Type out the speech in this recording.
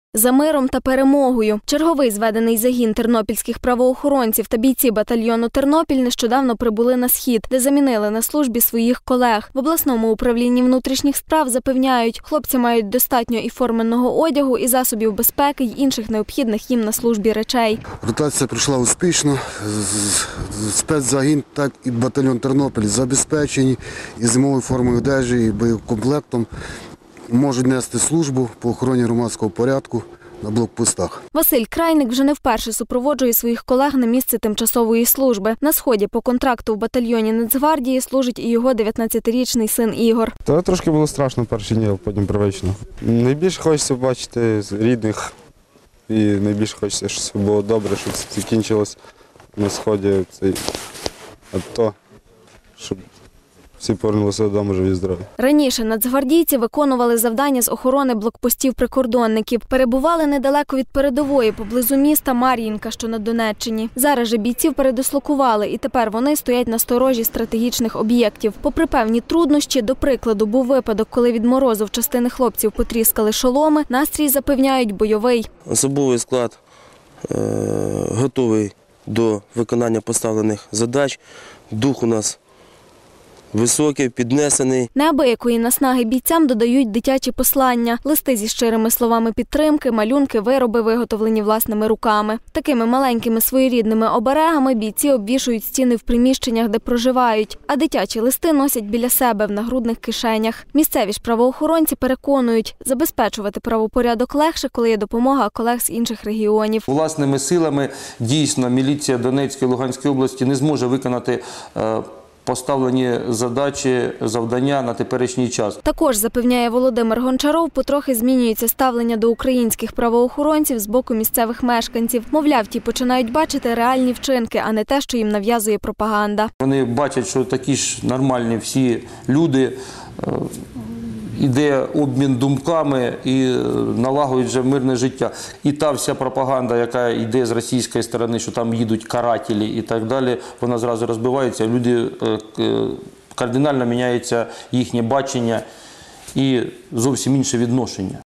За миром та перемогою. Черговий зведений загін тернопільських правоохоронців та бійці батальйону «Тернопіль» нещодавно прибули на Схід, де замінили на службі своїх колег. В обласному управлінні внутрішніх справ запевняють, хлопці мають достатньо і форменного одягу, і засобів безпеки, й інших необхідних їм на службі речей. Ротація пройшла успішно. Спецзагін, так і батальйон «Тернопіль» забезпечені і зимовою формою одежі, і боєкомплектом. Можуть нести службу по охороні громадського порядку на блокпостах. Василь Крайник вже не вперше супроводжує своїх колег на місце тимчасової служби. На Сході по контракту в батальйоні Нацгвардії служить і його 19-річний син Ігор. Та трошки було страшно перші дні, а потім привично. Найбільше хочеться бачити рідних і найбільше хочеться, щоб все було добре, щоб закінчилось на Сході цей АТО, щоб всі повернулися додому живі і здорові. Раніше нацгвардійці виконували завдання з охорони блокпостів прикордонників. Перебували недалеко від передової, поблизу міста Мар'їнка, що на Донеччині. Зараз же бійців передислокували, і тепер вони стоять на сторожі стратегічних об'єктів. Попри певні труднощі, до прикладу, був випадок, коли від морозу в частини хлопців потріскали шоломи, настрій, запевняють, бойовий. Особовий склад готовий до виконання поставлених задач. Дух у нас високий, піднесений. Неабиякої наснаги бійцям додають дитячі послання, листи зі щирими словами підтримки, малюнки, вироби, виготовлені власними руками. Такими маленькими своєрідними оберегами бійці обвішують стіни в приміщеннях, де проживають, а дитячі листи носять біля себе в нагрудних кишенях. Місцеві ж правоохоронці переконують, забезпечувати правопорядок легше, коли є допомога колег з інших регіонів. Власними силами дійсно міліція Донецької і Луганської області не зможе виконати поставлені задачі, завдання на теперішній час. Також, запевняє Володимир Гончаров, потрохи змінюється ставлення до українських правоохоронців з боку місцевих мешканців. Мовляв, ті починають бачити реальні вчинки, а не те, що їм нав'язує пропаганда. Вони бачать, що такі ж нормальні всі люди, іде обмін думками і налагодять вже мирне життя. І та вся пропаганда, яка йде з російської сторони, що там їдуть карателі і так далі, вона зразу розбивається, люди кардинально міняється їхнє бачення і зовсім інше відношення.